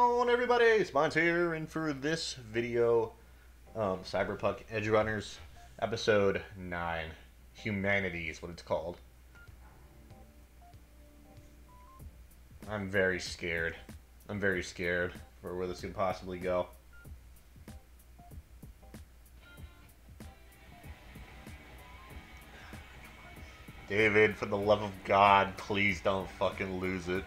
on, everybody? Spawns here, and for this video, Cyberpunk Edgerunners, episode 9. Humanity is what it's called. I'm very scared. I'm very scared for where this could possibly go. David, for the love of God, please don't fucking lose it.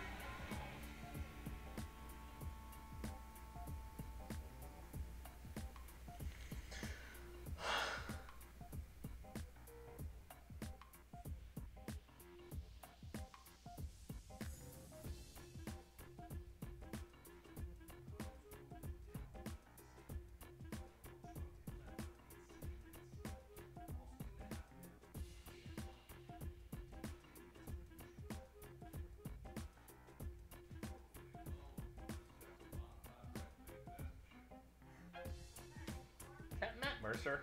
Matt Mercer.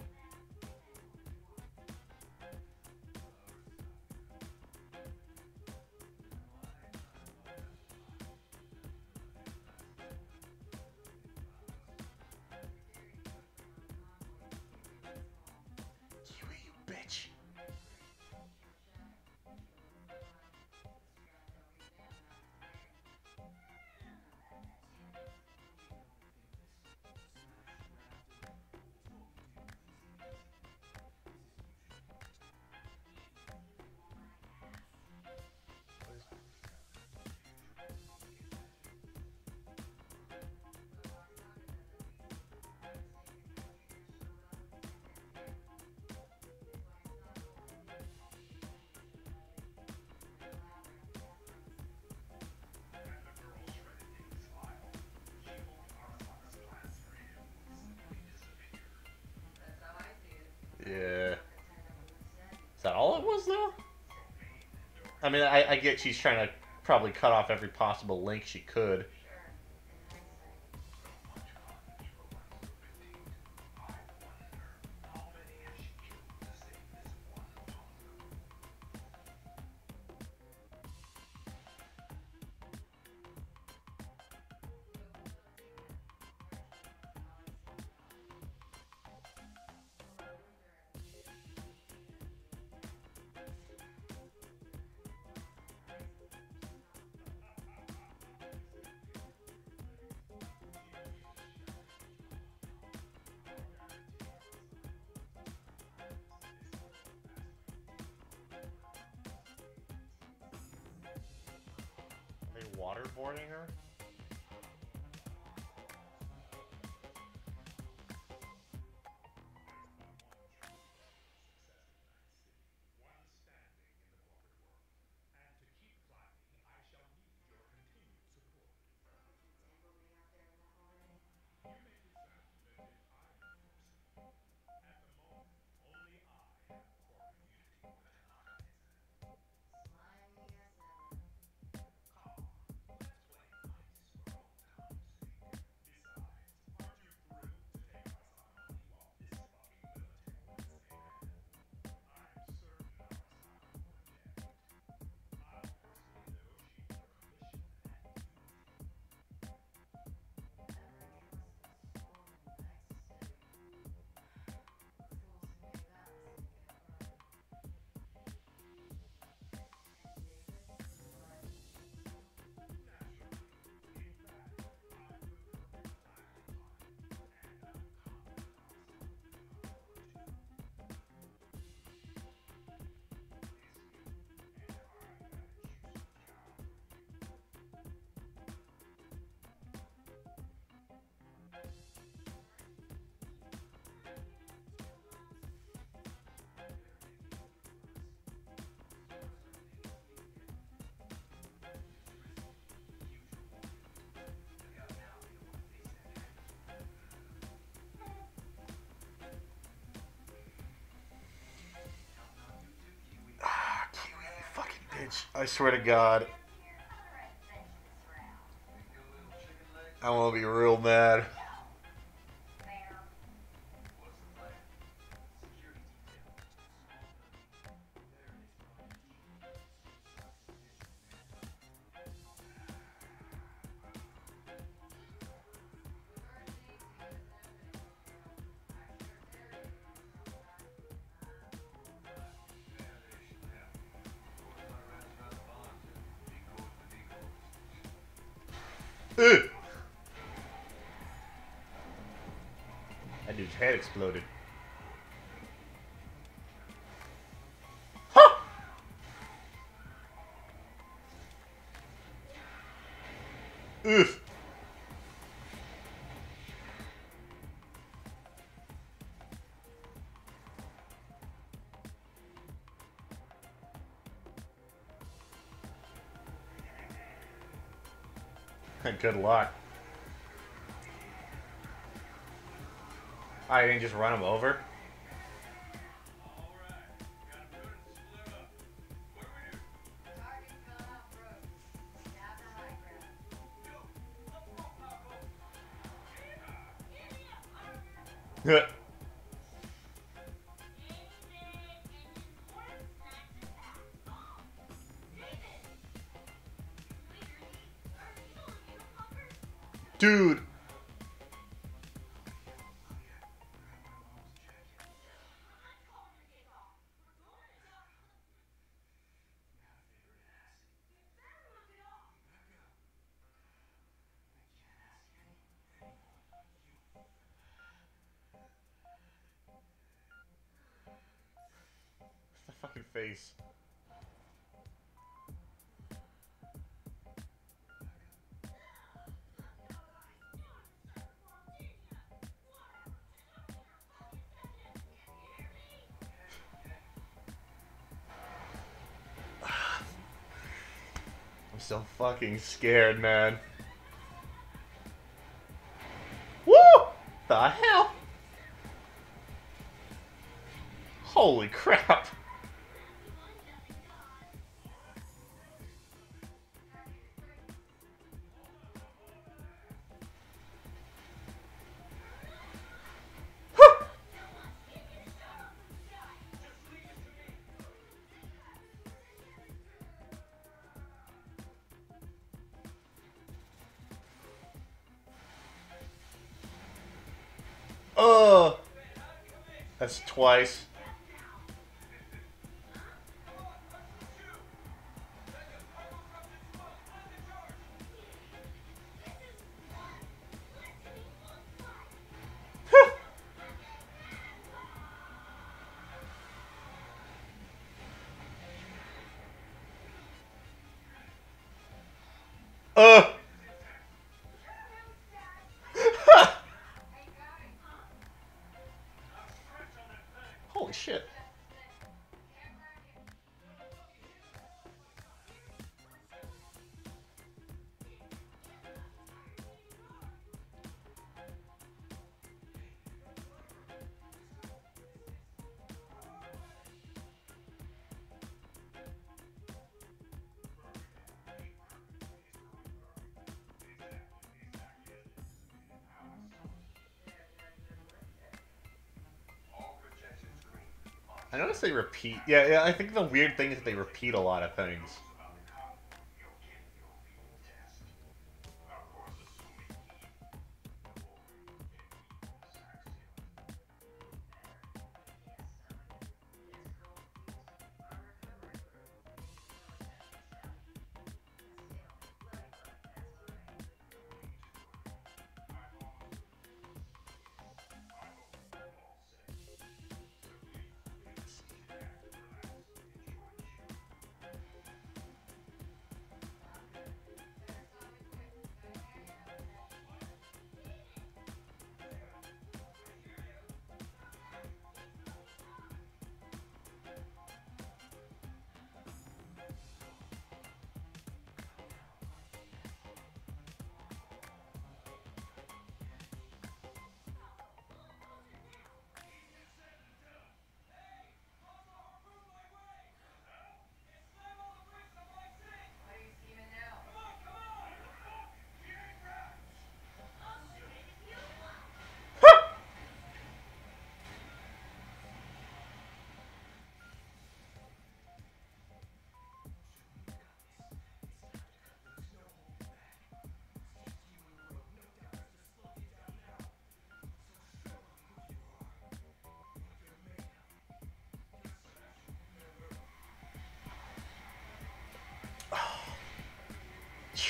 Kiwi, you bitch. Yeah. Is that all it was, though? I mean, I get she's trying to probably cut off every possible link she could. Are they waterboarding her? I swear to God, I'm gonna be real mad. Ugh. That dude's head exploded. Huh! Oof. Good luck. I didn't just run him over. Dude. The fucking face. I'm so fucking scared, man. Woo! The hell? Holy crap. Oh, that's twice. Uh. Holy shit. I notice they repeat. Yeah, I think the weird thing is they repeat a lot of things.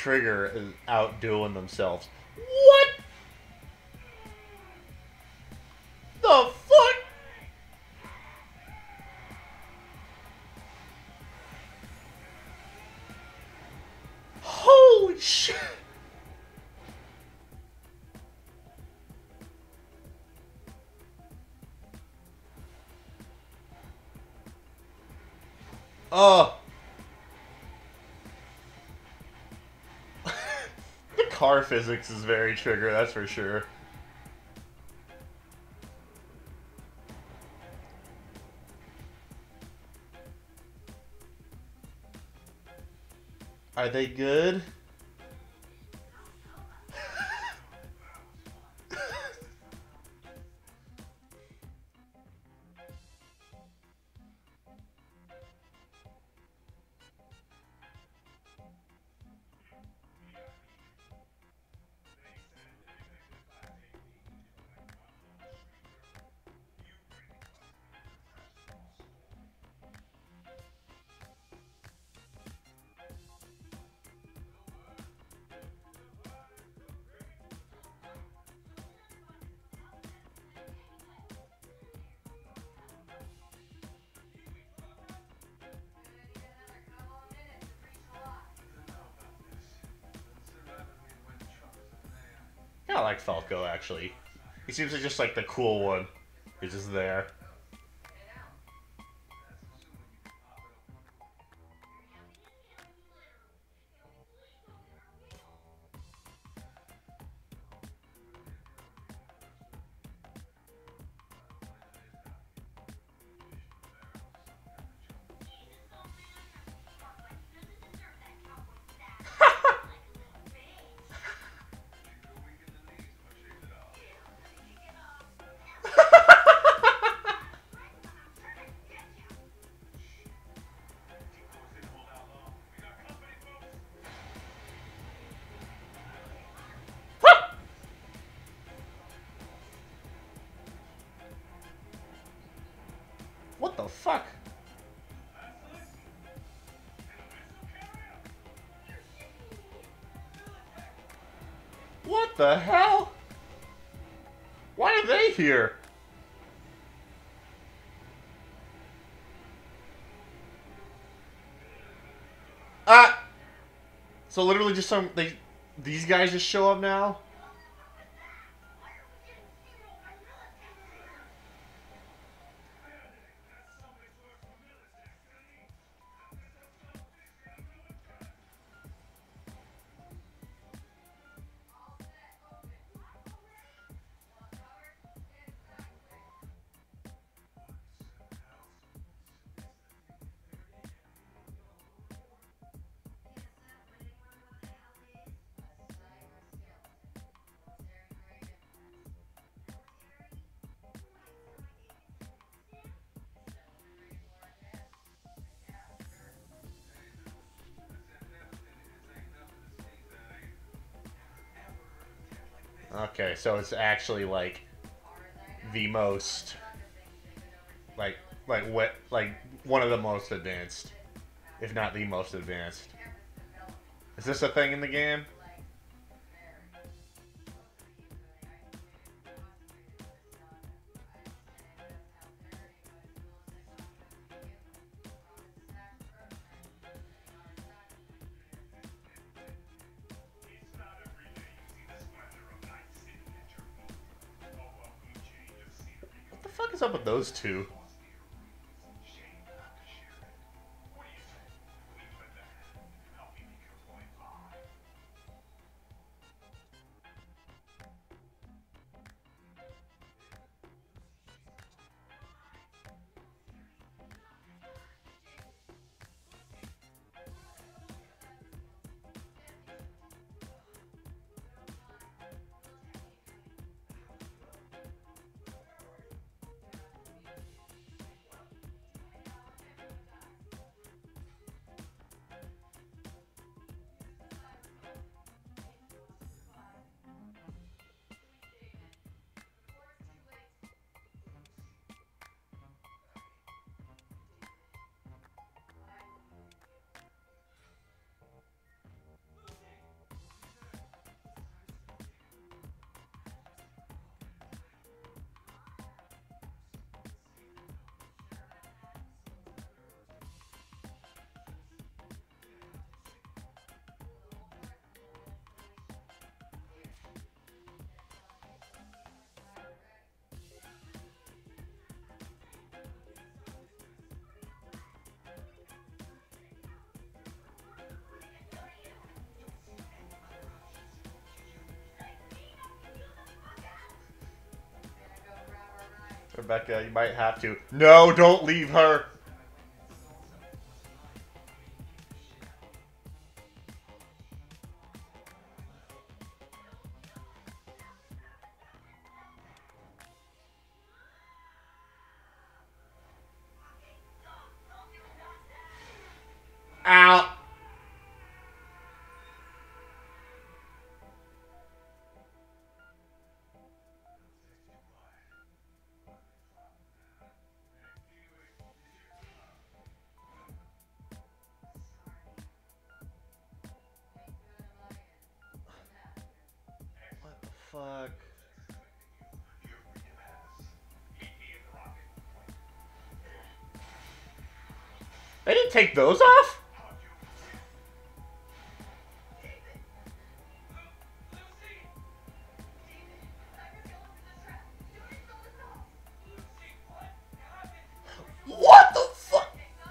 Trigger is outdoing themselves. What the fuck? Holy shit! Oh. The car physics is very Trigger, that's for sure. Are they good? I like Falco, actually. He seems like just like the cool one. He's just there. What the fuck? What the hell? Why are they here? Ah! So literally just these guys just show up now? Okay, so it's actually like the most like one of the most advanced, if not the most advanced. Is this a thing in the game? What the fuck is up with those two? Rebecca, you might have to. No, don't leave her. Ow. What the fuck? They didn't take those off? What the fuck?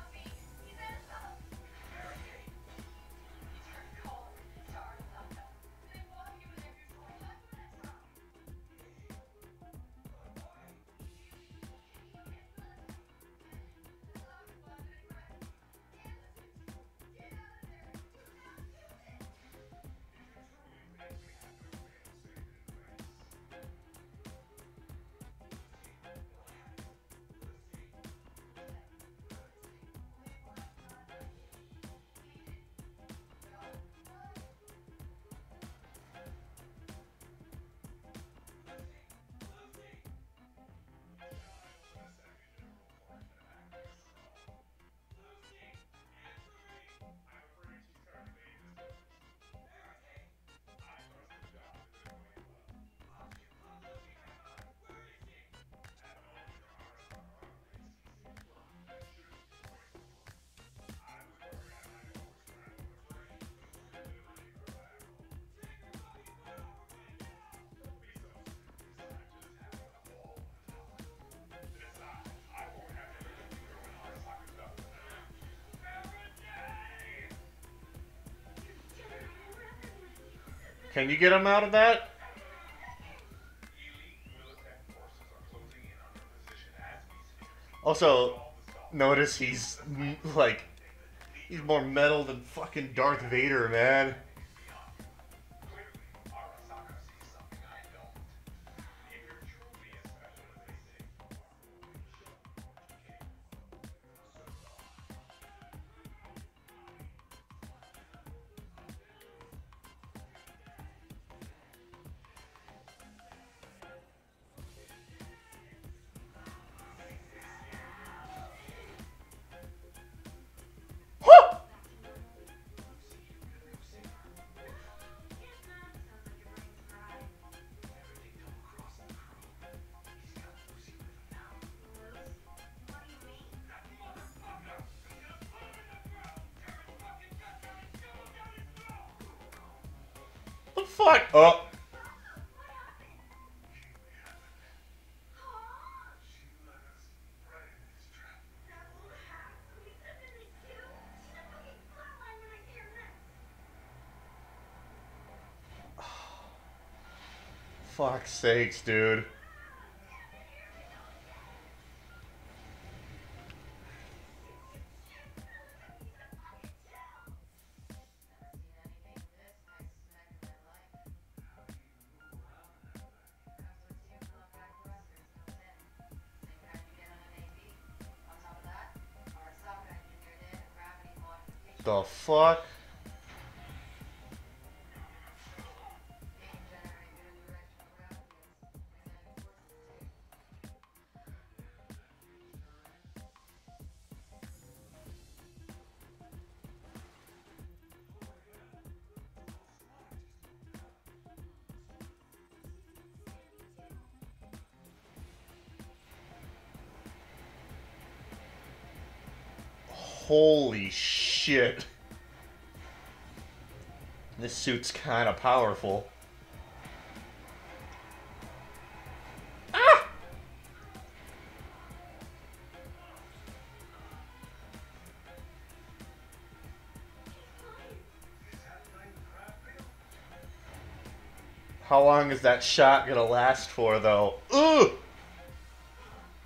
Can you get him out of that? Also, notice he's like, he's more metal than fucking Darth Vader, man. The fuck? Oh. Fuck's sakes, dude. The fuck? Holy shit. This suit's kind of powerful. Ah! How long is that shot gonna last for, though? Ugh!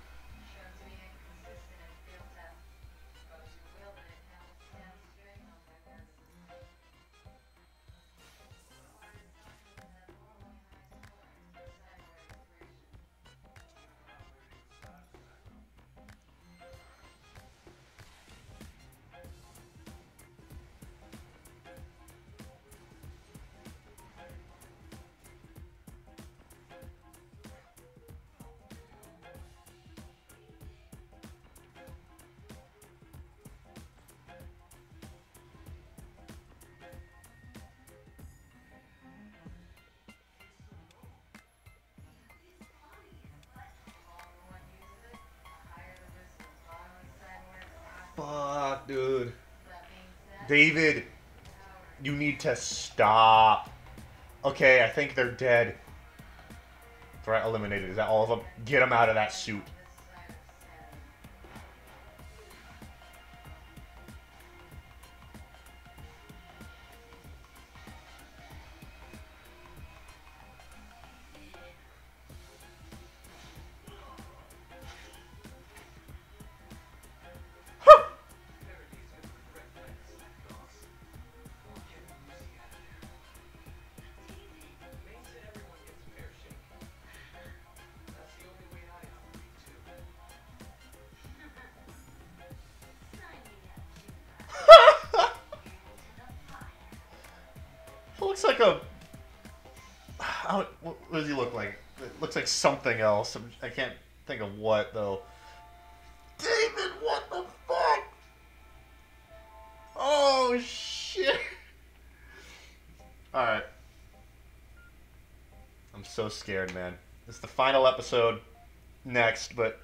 David, you need to stop. Okay, I think they're dead. Threat eliminated. Is that all of them? Get them out of that suit. It looks like a... What does he look like? It looks like something else. I can't think of what, though. David, what the fuck? Oh, shit. Alright. I'm so scared, man. It's the final episode next, but...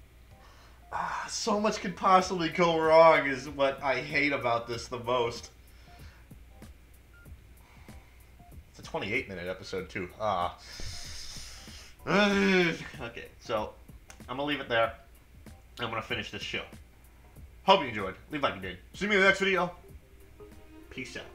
so much could possibly go wrong is what I hate about this the most. It's a 28-minute episode, too. Okay, so I'm going to leave it there. I'm going to finish this show. Hope you enjoyed. Leave a like if you did. See me in the next video. Peace out.